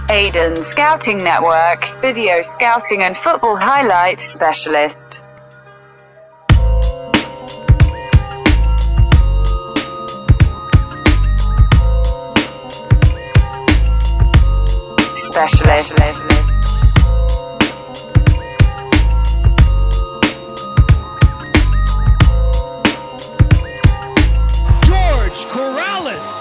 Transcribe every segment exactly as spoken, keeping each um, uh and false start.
Aiden Scouting Network, video scouting and football highlights specialist. Specialist. George Corrales.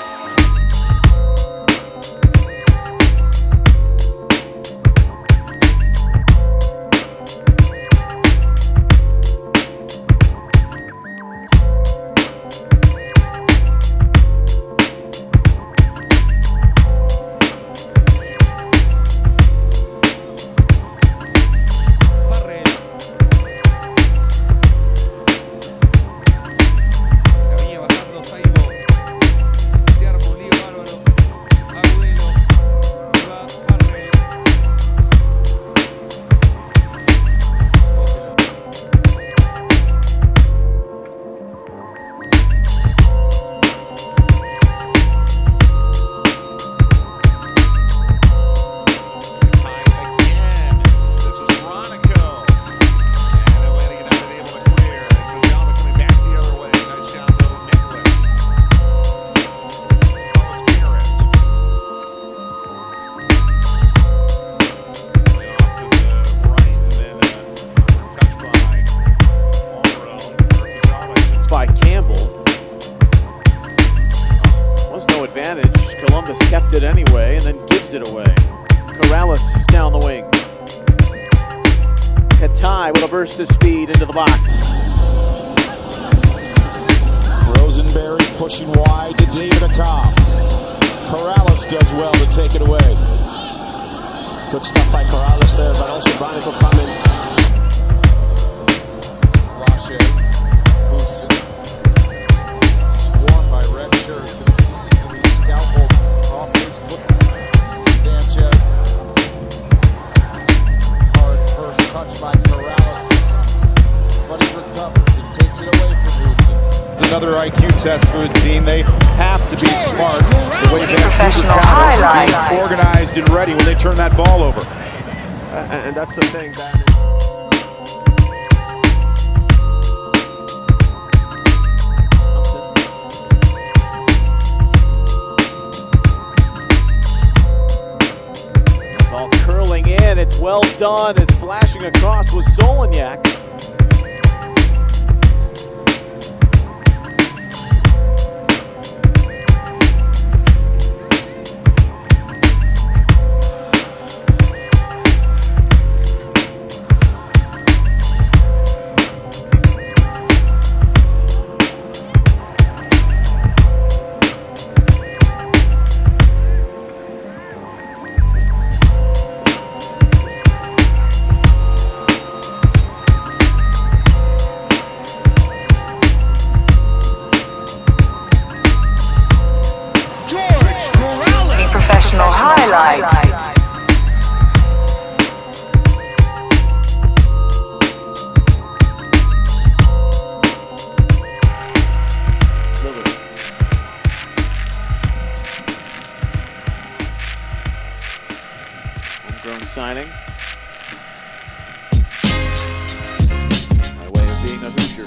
Advantage. Columbus kept it anyway and then gives it away. Corrales down the wing. Katai with a burst of speed into the box. Rosenberry pushing wide to David Accam. Corrales does well to take it away. Good stuff by Corrales there, but also Branico coming. Lache, Houston, swarmed by red shirts, and it's easily scalpeled off his foot. Sanchez, hard first touch by Corrales, but he recovers and takes it away from Houston. It's another I Q test for his team. They have to be smart. The way Professional highlights. Being organized and ready when they turn that ball over. Uh, and that's the thing, that Ball curling in, it's well done as flashing across was Solignac. Professional highlights. Homegrown signing. By way of being a Hoosier.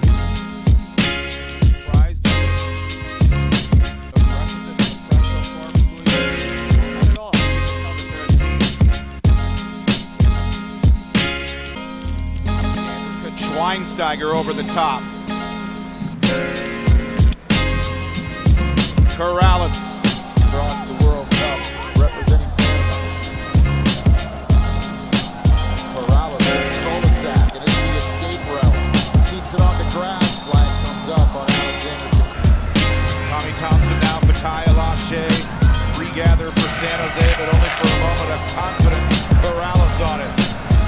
Schweinsteiger over the top. Corrales brought the World Cup representing Canada. Corrales with Kolosak, and it's the escape route. Keeps it on the grass. Flag comes up on Alexander. Tommy Thompson now for Kaya Lache. Regather for San Jose, but only for a moment. A confident Corrales on it.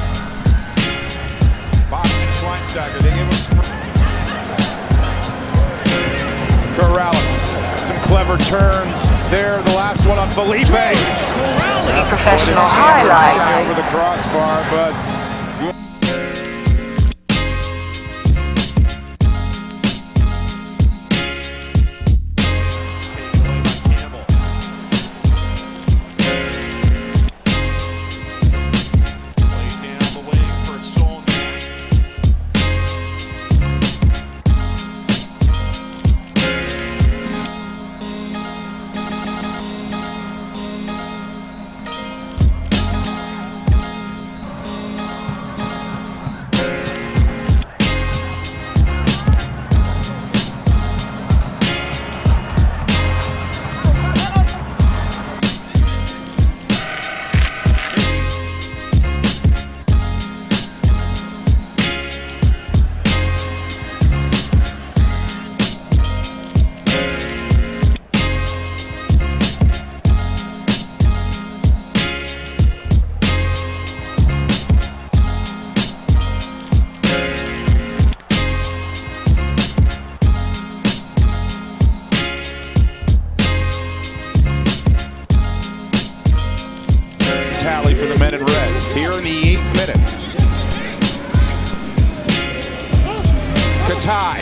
Schweinsteiger, they gave him some... Corrales, some clever turns there. The last one on Felipe. Professional highlights. Over the crossbar, but... tally for the men in red here in the eighth minute. Katai.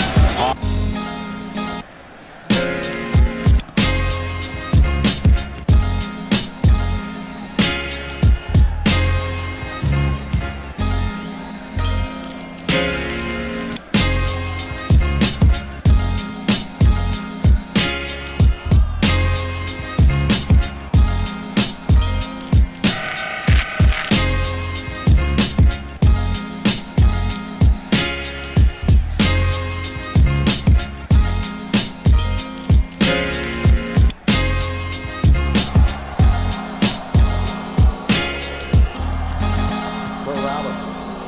Corrales.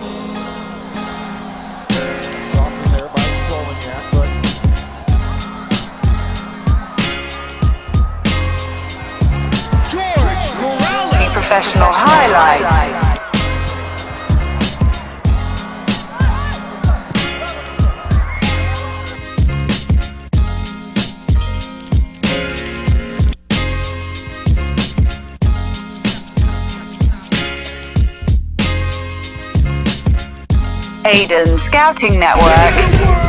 Softened there by Soloniak, but George Corrales. Professional highlights. Aiden Scouting Network.